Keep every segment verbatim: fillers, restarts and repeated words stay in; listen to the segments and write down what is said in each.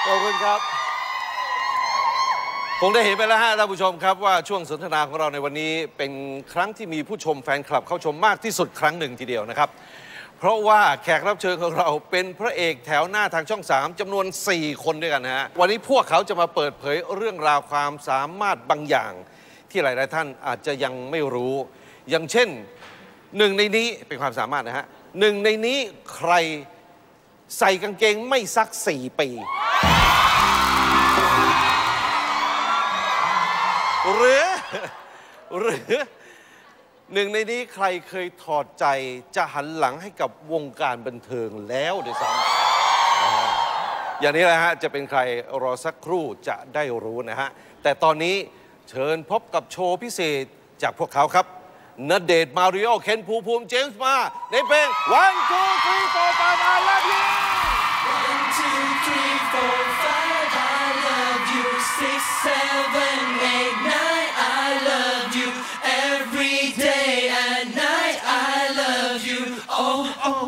ขอบคุณครับคงได้เห็นไปแล้วฮะท่านผู้ชมครับว่าช่วงสนทนาของเราในวันนี้เป็นครั้งที่มีผู้ชมแฟนคลับเข้าชมมากที่สุดครั้งหนึ่งทีเดียวนะครับเพราะว่าแขกรับเชิญของเราเป็นพระเอกแถวหน้าทางช่องสามจำนวนสี่คนด้วยกันนะฮะวันนี้พวกเขาจะมาเปิดเผยเรื่องราวความสามารถบางอย่างที่หลายๆท่านอาจจะยังไม่รู้อย่างเช่นหนึ่งในนี้เป็นความสามารถนะฮะหนึ่งในนี้ใครใส่กางเกงไม่ซักสี่ปีหรือหรือหนึ่งในนี้ใครเคยถอดใจจะหันหลังให้กับวงการบันเทิงแล้วด้วยซ้ำอย่างนี้แหละฮะจะเป็นใครรอสักครู่จะได้รู้นะฮะแต่ตอนนี้เชิญพบกับโชว์พิเศษจากพวกเขาครับณเดชน์มาริโอเคนภูมิภูมิเจมส์มาในเพลง one two three four five I love you one two three four five I love you six seven eight nine I love you every day and night I love you oh oh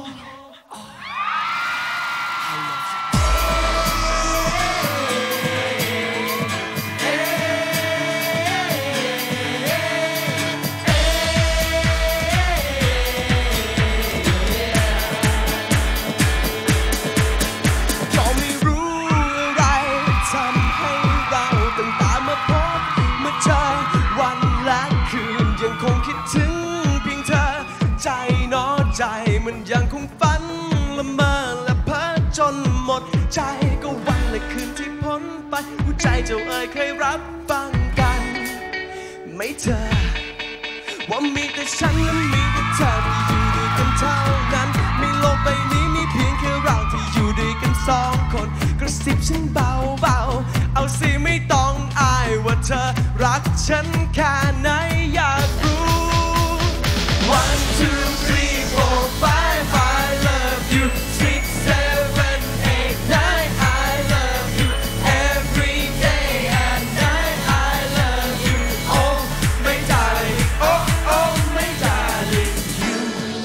ใจมันยังคงฝันละเมอและเพ้อจนหมดใจก็วันและคืนที่พ้นไปหัวใจเจ้าเอ๋ยเคยรับฟังกันไม่เธอว่ามีแต่ฉันและมีแต่เธอที่อยู่ด้วยกันเท่านั้นในโลกใบนี้มีเพียงแค่เราที่อยู่ด้วยกันสองคนกระซิบฉันเบาๆเอาสิไม่ต้องอายว่าเธอรักฉันแค่ไหนอยากรู้ one two three four five I love you six seven eight nine I love you every day and night I love you oh my darling oh oh my darling you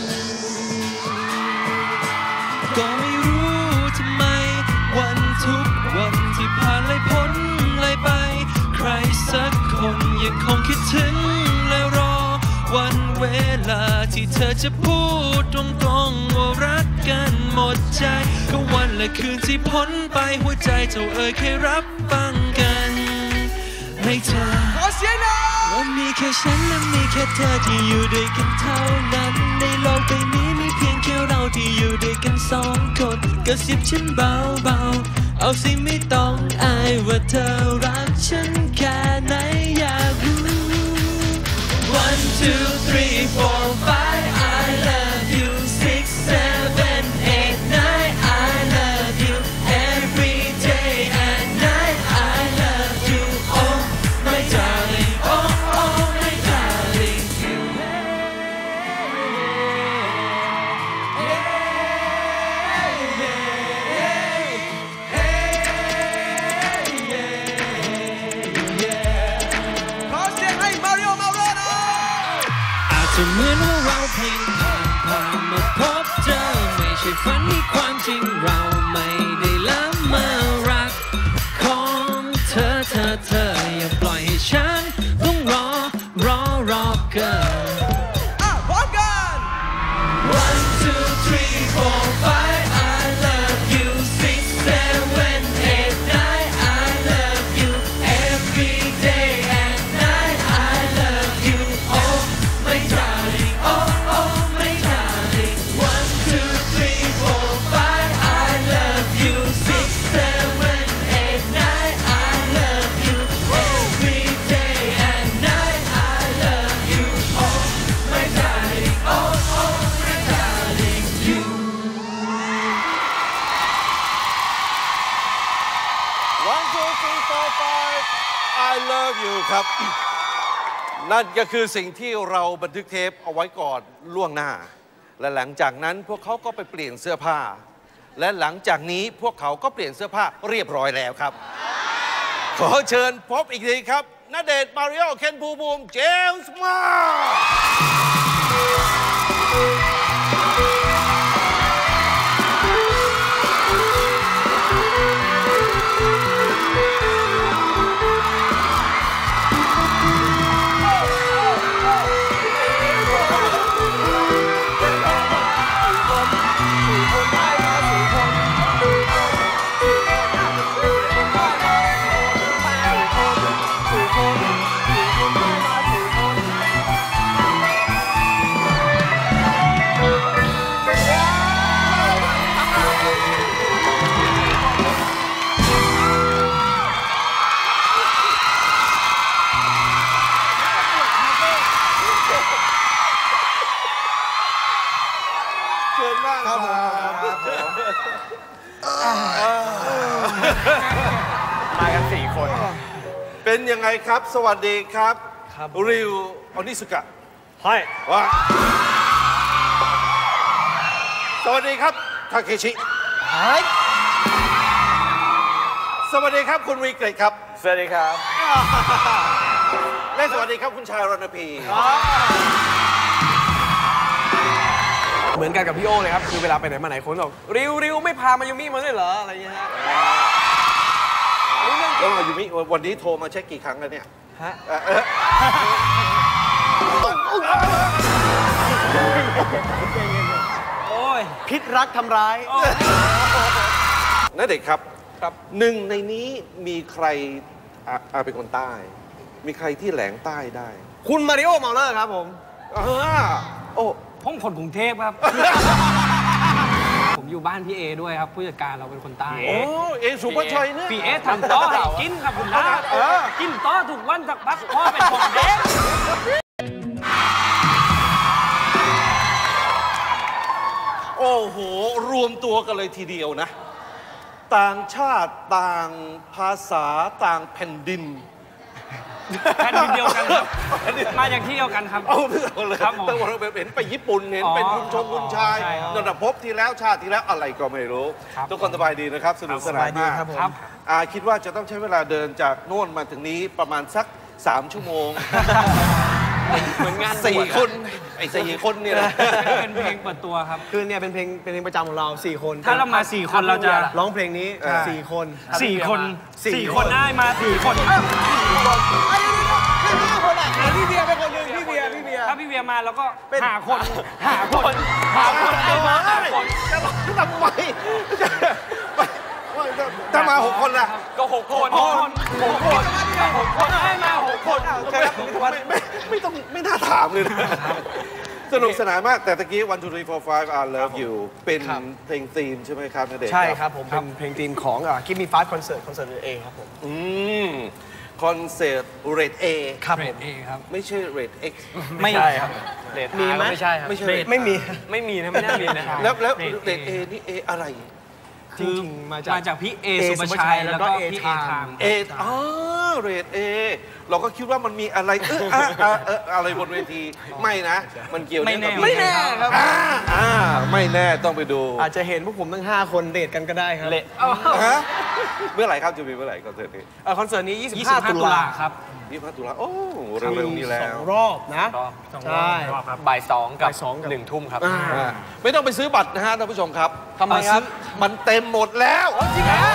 ก็ไม่รู้ทำไมวันทุกวันที่ผ่านเลยพ้นเลยไปใครสักคนยังคงคิดถึงและรอวันเวลาที่เธอจะพูดตรงๆว่ารักกันหมดใจก็วันและคืนที่พ้นไปหัวใจเจ้าเอ๋ยเคยรับฟังกันให้เธอขอเสียงหน่อยว่ามีแค่ฉันและมีแค่เธอที่อยู่ด้วยกันเท่านั้นในโลกใบนี้มีเพียงแค่เราที่อยู่ด้วยกันสองคนกระซิบฉันเบาๆเอาสิไม่ต้องอายว่าเธอรักฉันแค่ไหนอยากรู้one two three four five I love you six seven eight nine I love you every day and night I love you oh my darling oh oh my darling youขอเสียงให้มาริโอเมาโรนะอาจจะเหมือนว่าเราเพียงผ่านผ่านมาพบเจอไม่ใช่ฝันนี่ความจริงเราไม่ได้ละเมอรักของเธอเธอเธออย่าปล่อยให้ฉันต้องรอรอรอเกินอ่ะพร้อมกัน one two three four five I love you six seven eight nine I love you every day and night I love you oh my darling oh oh my darling one two three four five I love you six seven eight nine I love you every day and night I love you oh my darling oh oh my darling you one two three four five I love you ครับ นั่นก็คือสิ่งที่เราบันทึกเทปเอาไว้ก่อนล่วงหน้าและหลังจากนั้นพวกเขาก็ไปเปลี่ยนเสื้อผ้าและหลังจากนี้พวกเขาก็เปลี่ยนเสื้อผ้าเรียบร้อยแล้วครับขอเชิญพบอีกทีครับณเดชน์มาริโอเคนภูมิภูมิเจมส์มาเชิญมากครับผมมากันสี่คนเป็นยังไงครับ สวัสดีครับครับริวอนิสุกะใช่ว่าสวัสดีครับทาเคชิสวัสดีครับคุณวีเกรดครับสวัสดีครับและสวัสดีครับคุณชายรณพีเหมือนกันกับพี่โอเลยครับ คือเวลาไปไหนมาไหนคนบอกริวริวไม่พามายูมิมาด้วยเหรออะไรอย่างเงี้ยฮะแล้วอยู่มิวันนี้โทรมาเช็คกี่ครั้งแล้วเนี่ยฮะเอ่อเอ่อโอ้ยพิษรักทำร้ายนั่นเด็กครับครับหนึ่งในนี้มีใครอ่ะอ่ะเป็นคนใต้ มีใครที่แหลงใต้ได้คุณมาริโอเมาเลอร์ครับผมอ่าโอ้ผมคนกรุงเทพครับ ผมอยู่บ้านพี่เอด้วยครับ ผู้จัดการเราเป็นคนใต้โอ้เอสุภาชัยเนี่ยพี่เอทำต้อให้กินครับคุณน้าเออกินต้อถูกวันสักพักพ่อเป็นผมเด็กโอ้โห รวมตัวกันเลยทีเดียวนะ ต่างชาติต่างภาษาต่างแผ่นดินแผ่นดินเดียวกันครับ มาจากที่เดียวกันครับเอาเรื่องเลยครับผมตั้งวันเราเห็นไปญี่ปุ่นเห็นอ๋อเป็นคุณชงคุณชายใช่ครับนนทภพที่แล้วชาติที่แล้วอะไรก็ไม่รู้ครับทุกคนสบายดีนะครับ สนุกสนานมากครับผมครับอาคิดว่าจะต้องใช้เวลาเดินจากโน่นมาถึงนี้ประมาณสักสามชั่วโมงเหมือนงานบวชสี่คน ไอ้สี่คนเนี่ยนะเป็นเพลงเปิดตัวครับคือเนี่ยเป็นเพลงเป็นเพลงประจำของเราสี่คนถ้าเรามาสี่คนเราจะร้องเพลงนี้สี่คนสี่คนสี่สี่คคน นได้มาสี่คนพี่เบียร์เป็นคนหนึ่งพี่เบียร์พี่เบียร์ถ้าพี่เวียมาแล้วก็เป็นหาคนหาคนหาคนได้มาหาคนจะร้องทำไมถ้ามาหกคนล่ะก็หกคนหกคนหกคนหกคนให้มาหกคนไม่ไม่ไม่ต้องไม่น่าถามเลยนะ สนุกสนานมากแต่ตะกี้ one two three four five I love you เป็นเพลงธีมใช่ไหมครับณเดชน์ใช่ครับผมเป็นเพลงธีมของกิมมี่ฟาสคอนเสิร์ตคอนเสิร์ตเอครับผมอืมคอนเสิร์ตเรท A ครับเรผดมเอครับไม่ใช่เรท X ไม่ใช่ครับมีไหมไม่ใช่ครับไม่ใช่ไม่มีไม่มีนะไม่น่ามีนะครับแล้วแล้วเรทเร A ท A นี่ A อะไรจริงๆมาจากมาจากพี่เอเอสุภาชัยสุภาชัยแล้วก็แล้วก็พี่เอเอไทม์ไทม์ A อ๋อเรท A เราก็คิดว่ามันมีอะไรเอออะอะเอออะไรบนเวทีไม่นะ มันเกี่ยวไม่แน่กับไม่แน่ครับอ่าอ่าไม่แน่ต้องไปดูอาจจะเห็นพวกผมทั้งห้าคนเดทกันก็ได้ครับฮะเมื่อไหร่ครับจะมีเมื่อไหร่คอนเสิร์ตนี้เอ่อคอนเสิร์ตนี้ยี่สิบยี่ห้าสิบห้าตุตุลาลาครับยี่สิบห้าตุลาโอ้เร็วๆนี้แล้วสองรอบนะสองรอบใช่สองรอบครับบ่ายสองกับสองหนึ่งทุ่มครับอ่าไม่ต้องไปซื้อบัตรนะฮะท่านผู้ชมครับทำไมครับเอาซื้อมันเต็มหมดแล้วจริงเหรอ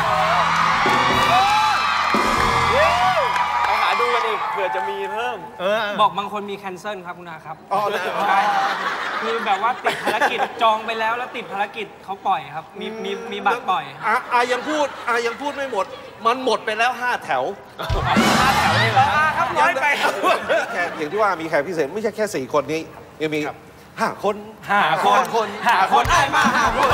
ไปหาดูกันอีกเผื่อจะมีเพิ่ม เออบอกบางคนมีแคนเซิลครับคุณอาครับอ๋อนะใช่คือแบบว่าติดภารกิจจองไปแล้วแล้วติดภารกิจเขาปล่อยครับ มีมีมีบัตรปล่อยอ่ะอายังพูดอายังพูดไม่หมด มันหมดไปแล้วห้าแถวห้าแถวเลยเหรอครับน้อยไปแขกอย่างที่ว่ามีแขกพิเศษไม่ใช่แค่สี่คนนี้ยังมีห้าคนหาคนคนหาคนได้มาหาคน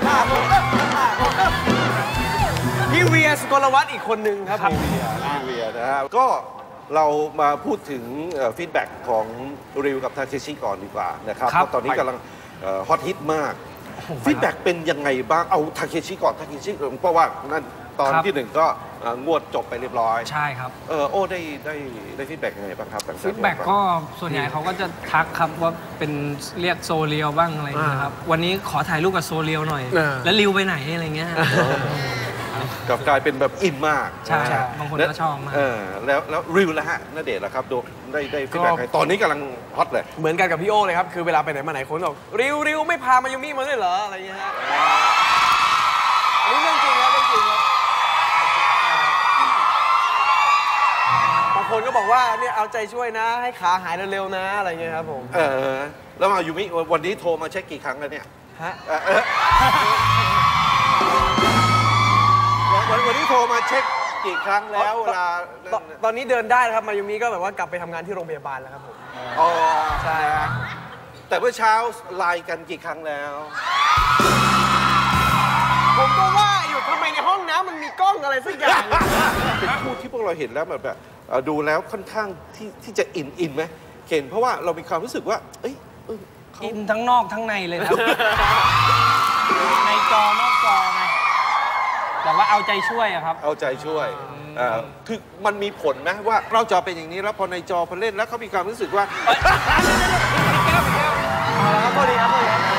พี่เวียสกลวัฒน์อีกคนนึงครับผมพี่เวียนะฮะก็เรามาพูดถึงฟีดแบ็กของริวกับทาเคชิก่อนดีกว่านะครับเพราะตอนนี้กำลังฮอตฮิตมากฟีดแบ็กเป็นยังไงบ้างเอาทาเคชิก่อนทาเคชิเพราะว่านั่นตอนที่หนึ่งก็เอ่องวดจบไปเรียบร้อยใช่ครับเออโอ้ได้ได้ได้ฟีดแบ็กยังไงบ้างครับฟีดแบ็กก็ส่วนใหญ่เขาก็จะทักครับว่าเป็นเรียกโซเรียวบ้างอะไรอย่างเงี้ยครับ วันนี้ขอถ่ายรูปกับโซเรียวหน่อย แล้วริวไปไหนอะไรเงี้ยกลับกลายเป็นแบบอินมากใช่บางคนก็ชอบมากเออแล้วแล้วริวแล้วฮะณเดชน์ล่ะครับดูได้ได้ฟีดแบ็กไงตอนนี้กำลังฮอตเลยเหมือนกันกับพี่โอเลยครับ คือเวลาไปไหนมาไหนคนบอกริวริวไม่พามายูมิมาด้วยเหรออะไรอย่างเงี้ยฮะอันนี้เรื่องจริงครับเรื่องจริงครับบางคนก็บอกว่าเนี่ยเอาใจช่วยนะ ให้ขาหายเร็วๆนะอะไรเงี้ยครับผมเออแล้วมายูมิวันนี้โทรมาเช็คกี่ครั้งแล้วเนี่ยฮะเออเออวันวันนี้โทรมาเช็คกี่ครั้งแล้วเวลาตอนตอนนี้เดินได้ครับมายูมิก็แบบว่ากลับไปทำงานที่โรงพยาบาลแล้วครับผมอ๋อใช่ครับแต่เมื่อเช้าไลน์กันกี่ครั้งแล้วผมก็ว่าอยู่ทำไมในห้องน้ำมันมีกล้องอะไรสักอย่างเป็นคู่ที่พวกเราเห็นแล้วแบบแบบเอ่อดูแล้วค่อนข้างที่ที่จะอินอินไหมเห็นเพราะว่าเรามีความรู้สึกว่า เอ้ยเออเขาอินทั้งนอกทั้งในเลยครับจอนอกจอไงแต่ว่าเอาใจช่วยอะครับเอาใจช่วยเอ่อคือมันมีผลไหมว่าเราจอเป็นอย่างนี้แล้วพอในจอพอเล่นแล้วเขามีความรู้สึกว่าเอาละครับพอดีครับพอดีครับ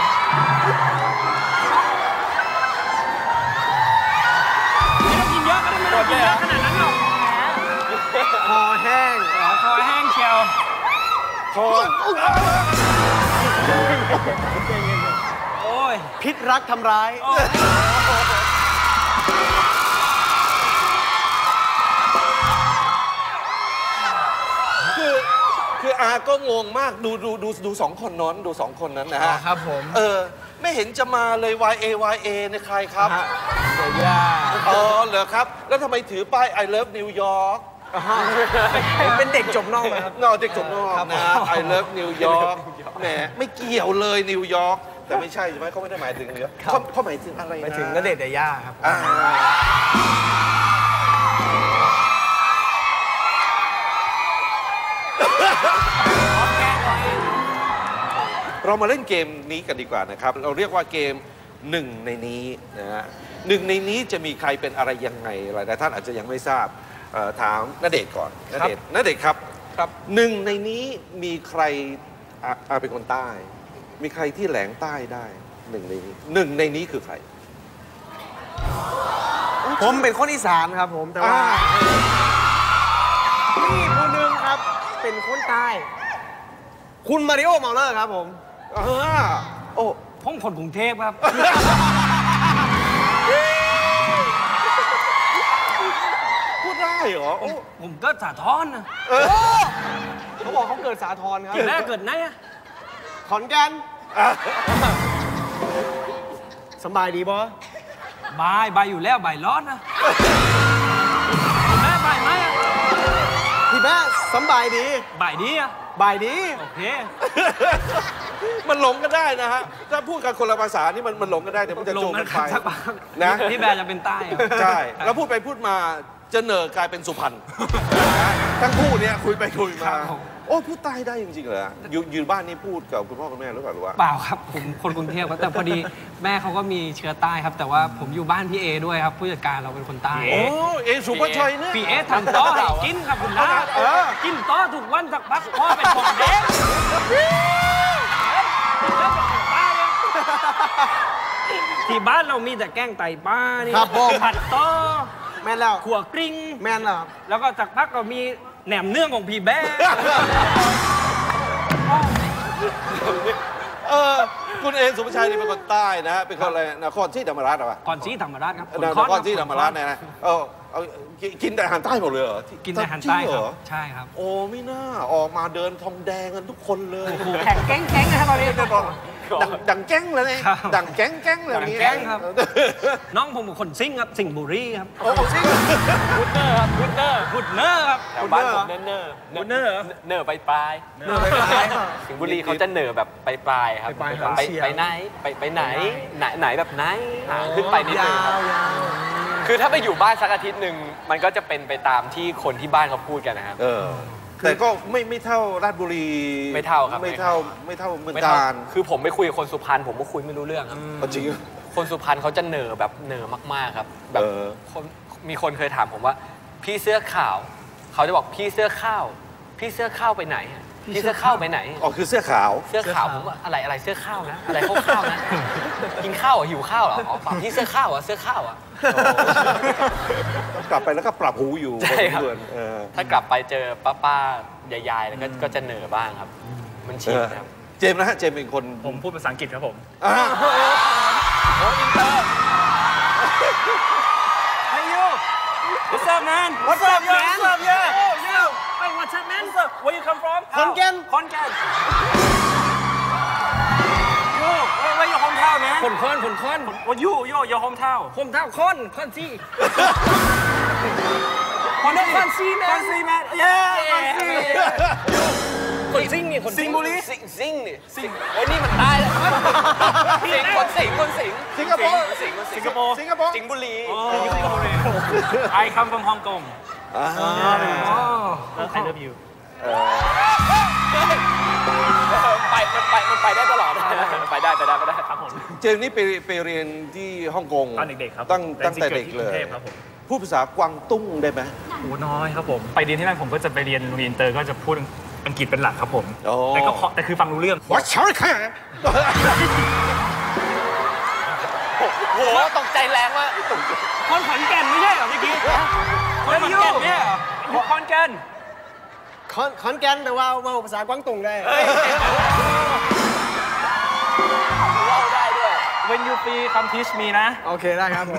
ไม่ต้องกินเยอะก็ได้ไม่ต้องกินเยอะขนาดนั้นหรอกคอแห้งอ๋อคอแห้งเชียวพอโอ้ยพิษรักทำร้ายคือคืออาก็งงมากดูดูดูดูสองคนนั้นดูสองคนนั้นนะฮะครับผมเออไม่เห็นจะมาเลย วาย เอ วาย เอ ในใครครับเดี๋ยวยาอ๋อเหรอครับ แล้วทำไมถือป้าย I love New York เป็นเด็กจบนอกนะครับนอกเด็กจบนอกนะ I love New York แหมไม่เกี่ยวเลยนิวยอร์กแต่ไม่ใช่ใช่ไหมเขาไม่ได้หมายถึงเนื้อเขาเขาหมายถึงอะไรนะไปถึงณเดชน์เดย่าครับอ่าเรามาเล่นเกมนี้กันดีกว่านะครับ เราเรียกว่าเกมหนึ่งในนี้นะฮะหนึ่งในนี้จะมีใครเป็นอะไรยังไงหลายๆท่านอาจจะยังไม่ทราบเอ่อถามณเดชน์ก่อนณเดชน์ณเดชน์ครับครับหนึ่งในนี้มีใครอ่ะอ่ะเป็นคนใต้ มีใครที่แหลงใต้ได้หนึ่งในนี้หนึ่งในนี้คือใครผมเป็นคนอีสานครับผมแต่ว่าอ่าพี่คนหนึงครับ เป็นคนใต้ คุณมาริโอเมาเลอร์ครับผมอ่าโอ้ผมคนกรุงเทพครับพูดได้เหรอโอ้ผมก็สาท้อนนะเออเขาบอกเขาเกิดสาทรครับเกิดแรกเกิดไหนอะขอนแก่นอ่ะสบายดีบอบายบายอยู่แล้วบายร้อนนะแม่บายไหมอะพี่แม่สบายดีบายดีอะบายดีโอเคมันหลงกันได้นะฮะ ถ้าพูดกันคนละภาษานี่มันมันหลงกันได้เดี๋ยวมันจะลโจงงกักัน นคไปรับสักพักนะพี่แบร์จะเป็นใต้อะใช่ แล้วพูดไปพูดมาจะเหนอกลายเป็นสุพรรณทั้งคู่เนี่ยคุยไปคุยมา โอ้พูดใต้ได้จริงๆเหรออยู่อยู่บ้านนี่พูดกับคุณพ่อคุณแม่หรือเปล่าหรือว่าเปล่าครับผมคนกรุงเทพครับแต่พอดีแม่เขาก็มีเชื้อใต้ครับ แต่ว่าผมอยู่บ้านพี่เอด้วยครับผู้จัดการเราเป็นคนใต้โอ้เอสุภาชัยเนี่ยพี่เอทำต้อให้กินครับคุณน้าเออกินต้อทุกวันสักพักพ่อเป็นผมเด็กที่บ้านเรามีแต่แกงไตปลานี่ครับผมผัดต้อแม่นแล้วขั่วกริ้งแม่นแล้วครับแล้วก็สักพักก็มีแหนมเนื่องของพี่แบ๊เออคุณเอสุภาชัยนี่เป็นคนใต้นะฮะเป็นคนอะไรนครศรีธรรมราชเหรอวะก่อนซีธรรมราชครับนครศรีธรรมราชเนี่ยนะเออเอากินกินแต่อาหารใต้หมดเลยเหรอกินแต่อาหารใต้จงคเหรับรอใช่ครับโอ้ไม่น่าออกมาเดินทองแดงกันทุกคนเลยแข่งแก๊งแก๊งนะครับตอนนี้ดังดังแก้งเลยเนี่ยครับดังแก้งแก้งเลยดังแก๊งครับ น้องผมเป็นคนซิ่งครับ สิงห์บุรีครับโอ้จริงพุดเนอร์ครับพุดเนอร์พุดเนอร์ครับแถวบ้านผมเนอร์เนอร์พุดเนอร์เหรอเนอร์ไปปลายเนอร์ไปปลายสิงห์บุรีเขาจะเนอร์แบบไปปลายครับไปปลายแบบไปเสียงไปไหนไปไปไหนไหนไหนแบบไหนอ่าขึ้นไปนิดนึยางครับวยาวคือถ้าไปอยู่บ้านสักอาทิตย์หนึ่งมันก็จะเป็นไปตามที่คนที่บ้านเขาพูดกันนะครับเออแต่ก็ไม่ไม่เท่าราชบุรีไม่เท่าครับไม่เท่าไม่เท่าเมืองไม่เท่าการคือผมไปคุยกับคนสุพรรณผมก็คุยไม่รู้เรื่องครับเอาจริงคนสุพรรณเขาจะเหนอแบบเหนอมากๆครับ แบบเออคนมีคนเคยถามผมว่า พี่เสื้อขาว เขาจะบอกพี่เสื้อข้าว พี่เสื้อข้าวไปไหนอะพี่เสื้อข้าวไปไหนอ๋อคือเสื้อขาวเสื้อขาวผมว่าอะไรอะไรเสื้อข้าวนะ อะไรข้าวข้าวนะ กินข้าวเหรอหิวข้าวเหรออ๋อเปล่าพี่เสื้อข้าวเหรอ่ะเสื้อข้าวอ่ะกลับไปแล้วก็ปรับหูอยู่ใช่ครับพอสมวเออถ้ากลับไปเจอป้าป้าๆยายๆแล้วก็ก็จะเหนอบ้างครับ มันชินครับเจมส์นะฮะเจมส์เป็นคนผมพูดภาษาอังกฤษครับผมอ่าโอ้อินเตอร์ Hey you What's up man What's up man What's up yeah Oh yo Hey what's up man Where you come from ขอนแก่นขอนแก่น Yo Where where your hometown man คนค้อนคนค้อน What you yo your hometown hometown ค้อนค้อนซี่คนนั้นค้อนซี่แมนคอนซีแมนเย้คอนซีคนซิ่งนี่คนสิซิ่งงห์บุรีสิงสิงห์นี่สิงห์โอ้ยนี่มันตายแล้วสิงห์คนสิงห์คนสิงห์สิงคโปร์สิงห์คนสิสิงงคห์โปร์สิงคโปร์สิงห์บุรี I come from Hong Kong อ่า I love you เไปมันไปมันไปได้ตลอดไปได้ไปได้ไปได้ครับผมเจมส์นี่ไปไปเรียนที่ฮ่องกงตอนเด็กๆครับตั้งแต่ตั้งแต่จริเด็งกๆเลกิดที่กรุงยเทพครับผมพูดภาษากวางตุ้งได้ไหมโอ้น้อยครับผมไปเรียนที่นั่นผมก็จะไปเรียนโรงเรียนอินเตอร์ก็จะพูดอังกฤษเป็นหลักครับผมอ๋อแต่ก็พอแต่คือฟังรู้เรื่องวัดเช้าแค่โหตกใจแรงว่ากคนขอนแก่นไม่ใช่เหรอเมื่อกี้คนขอนแก่นเนี่ยเหรออยู่ขอนแก่นขอนขอนแก่นแต่ว่าว่าภาษากวางตุงได้เล่าได้ด้วย When you free come teach me นะโอเคได้ครับผม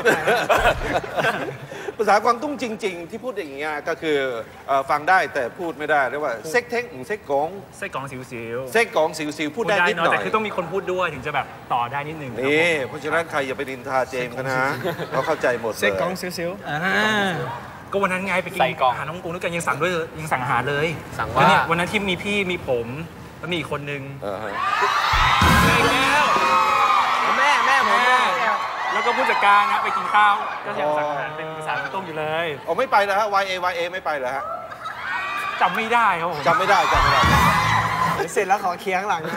ภาษากวางตุ้งจริง ๆ ที่พูดอย่างเงี้ยก็คือเอ่อฟังได้แต่พูดไม่ได้เรียกว่าเซ็กเท้งเซ็กกงไส้กรองสิวสิวเซ็กกองสิวสิวพูดได้นิดหน่อยแต่คือต้องมีคนพูดด้วยถึงจะแบบต่อได้นิดนึงนี่เพราะฉะนั้นใครอย่าไปดินทาเจมส์เขานะเขาเข้าใจหมดเลยเซ็กกองซิวอ่าก็วันนั้นไงไปกินใส่กล่องอาหารฮ่องกงด้วยกันยังสั่งด้วยยังสั่งอาหารเลยสั่งว่าแล้วเนี่ยวันนั้นที่มีพี่มีผมแล้วมีอีกคนนึงเออฮะใช่แล้วแม่แม่ผมแม่แล้วก็ผู้จัดการนะไปกินข้าวก็ยังสั่งอาหารเป็นภาษาต้มอยู่เลยอ๋อไม่ไปแล้วฮะ วาย เอ วาย เอ ไม่ไปเหรอฮะจำไม่ได้ครับผมจำไม่ได้จำไม่ได้เสร็จแล้วขอเคลียร์ข้างหลังนะ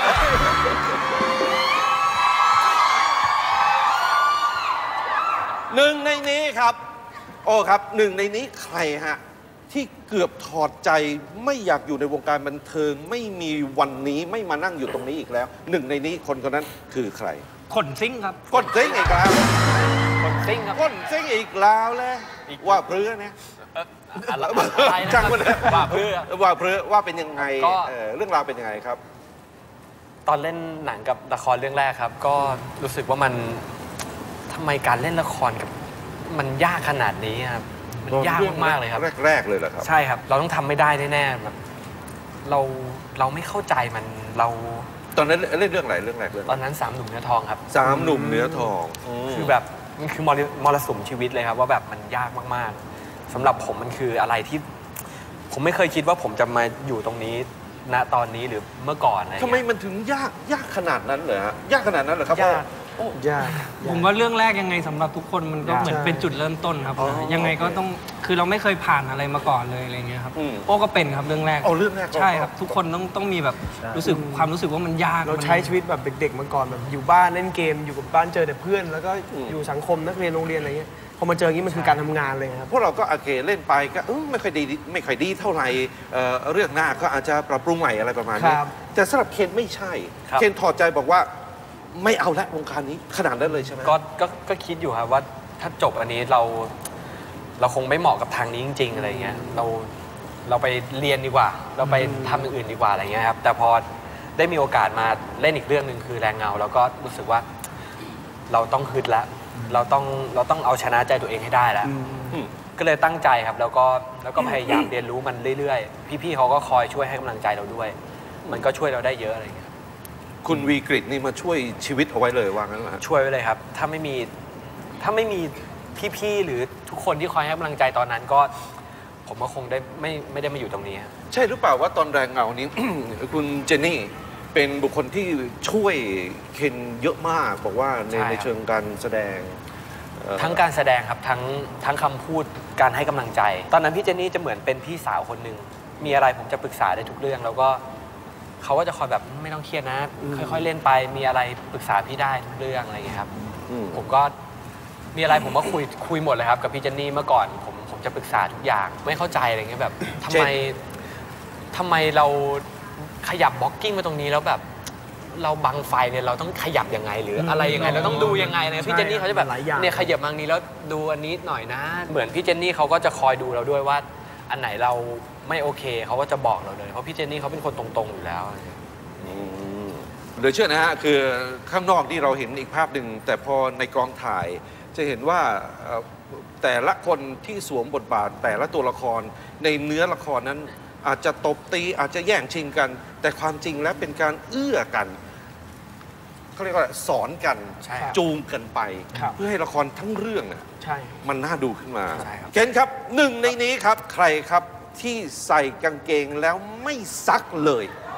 หนึ่งในนี้ครับ โอ้ครับหนึ่งในนี้ใครฮะ ที่เกือบถอดใจไม่อยากอยู่ในวงการบันเทิง ไม่มีวันนี้ไม่มานั่งอยู่ตรงนี้อีกแล้วหนึ่งในนี้คนคนนั้นคือใครขนซิ่งครับก้นซิงอีกแล้วคนซิ่งครับก้นซิงอีกแล้วเลยว่าเพื่อเนี่ยอะไรช่างมันเลยว่าเพื่อว่าเพื่อว่าเป็นยังไงก็เอ่อเรื่องราวเป็นยังไงครับตอนเล่นหนังกับละครเรื่องแรกครับ ก็รู้สึกว่ามันทำไมการเล่นละครกับมันยากขนาดนี้ครับมันยากมากๆเลยครับแรกๆเลยเหรอครับใช่ครับ เราต้องทำไม่ได้แน่ๆแบบเราเราไม่เข้าใจมันเราตอนนั้นเล่นเรื่องอะไรเรื่องแรกเรื่องตอนนั้นสามหนุ่มเนื้อทองครับสามหนุ่มเนื้อทองคือแบบมันคือมรมรสุมชีวิตเลยครับว่าแบบมันยากมากๆสำหรับผมมันคืออะไรที่ ผมไม่เคยคิดว่าผมจะมาอยู่ตรงนี้ณตอนนี้หรือเมื่อก่อนอะไรอย่างทำไมเงี้ยมันถึงยากยากขนาดนั้นเหรอฮะยากขนาดนั้นเหรอครับยากโอ้ยากผมว่าเรื่องแรกยังไงสำหรับทุกคนมันก็ยากเหมือนเป็นจุดเริ่มต้นครับอ๋อยังไงก็ต้องคือเราไม่เคยผ่านอะไรมาก่อนเลยอะไรเงี้ยครับอืมโอ้ก็เป็นครับเรื่องแรกเอาเรื่องแรกก็ใช่ครับ ทุกคนต้องต้องมีแบบรู้สึกความรู้สึกว่ามันยากเราใช้ชีวิตแบบเด็กๆมาก่อนแบบอยู่บ้านเล่นเกมอยู่กับบ้านเจอแต่เพื่อน แล้วก็อยู่สังคมนักเรียนโรงเรียนอะไรเงี้ยพอมาเจออย่างนี้มันคือการทำงานเลยครับพวกเราก็โอเคเล่นไปก็เอ้ยไม่ค่อยดีไม่ค่อยดีเท่าไหร่เอ่อเรื่องหน้าก็อาจจะปรับปรุงใหม่อะไรประมาณนี้ครับแต่สำหรับเคนไม่ใช่ครับเคนถอดใจบอกว่าไม่เอาละวงการนี้ขนาดนั้นเลยใช่ไหมก็ก็ก็คิดอยู่ครับว่าถ้าจบอันนี้เรา เราคงไม่เหมาะกับทางนี้จริง ๆอะไรเงี้ยเราเราไปเรียนดีกว่า เราไปทำอย่างอื่นดีกว่าอะไรเงี้ยครับแต่พอได้มีโอกาสมาเล่นอีกเรื่องหนึ่งคือแรงเงาแล้วก็รู้สึกว่าเราต้องฮึดแล้วเราต้องเราต้องเอาชนะใจตัวเองให้ได้แล้วอืมก็เลยตั้งใจครับแล้วก็แล้วก็พยายามเรียนรู้มันเรื่อยๆ พี่ๆเขาก็คอยช่วยให้กำลังใจเราด้วย มันก็ช่วยเราได้เยอะอะไรเงี้ยคุณวีกฤตนี่มาช่วยชีวิตเอาไว้เลยว่างั้นเหรอฮะช่วยไว้เลยครับ ถ้าไม่มีถ้าไม่มีพี่ๆหรือทุกคนที่คอยให้กำลังใจตอนนั้นก็ ผมก็คงได้ไม่ไม่ได้มาอยู่ตรงนี้ครับใช่หรือเปล่าว่าตอนแรงเงานี้ คุณเจนนี่เป็นบุคคลที่ช่วยเคนเยอะมากบอกว่าในใช่ครับในเชิงการแสดงเอ่อทั้งการแสดงครับทั้งทั้งคำพูดการให้กำลังใจ ตอนนั้นพี่เจนนี่จะเหมือนเป็นพี่สาวคนหนึ่งมีอะไรผมจะปรึกษาได้ทุกเรื่อง แล้วก็เขาก็จะคอยแบบไม่ต้องเครียดนะ ค่อยๆเล่นไปมีอะไรปรึกษาพี่ได้ทุกเรื่องอะไรอย่างเงี้ยครับอืมผมก็มีอะไรผมก็คุยคุยหมดเลยครับกับพี่เจนนี่เมื่อก่อนผมผมจะปรึกษาทุกอย่างไม่เข้าใจอะไรเงี้ยแบบทำไมทำไมเราขยับบล็อกกิ้งมาตรงนี้แล้วแบบเราบังไฟเนี่ยเราต้องขยับยังไงหรืออะไรยังไงเราต้องดูยังไงเนี่ยพี่เจนนี่เขาจะแบบหลายอย่างเนี่ยขยับมาตรงนี้แล้วดูอันนี้หน่อยนะ เหมือนพี่เจนนี่เขาก็จะคอยดูเราด้วยว่าอันไหนเราไม่โอเคเขาก็จะบอกเราเลยเพราะพี่เจนนี่เขาเป็นคนตรงๆอยู่แล้วอืมเดี๋ยวเชื่อนะฮะคือข้างนอกที่เราเห็นอีกภาพหนึ่งแต่พอในกองถ่ายจะเห็นว่าเอ่อแต่ละคนที่สวมบทบาทแต่ละตัวละครในเนื้อละครนั้นอาจจะตบตีอาจจะแย่งชิงกัน แต่ความจริงแล้วเป็นการเอื้อกันเขาเรียกว่าสอนกันใช่ครับจูงกันไปครับเพื่อให้ละครทั้งเรื่องน่ะใช่มันน่าดูขึ้นมาใช่ครับเคนครับหนึ่งในนี้ครับใครครับที่ใส่กางเกงแล้วไม่ซักเลย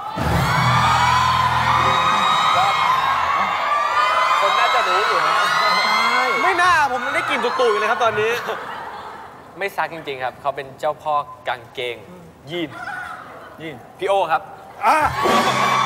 คนน่าจะรู้อยู่นะไม่น่าผมได้กลิ่นตุ่ๆอยู่เลยครับตอนนี้ไม่ซักจริงๆครับเขาเป็นเจ้าพ่อกางเกงยีนพี่โอครับอ่ะ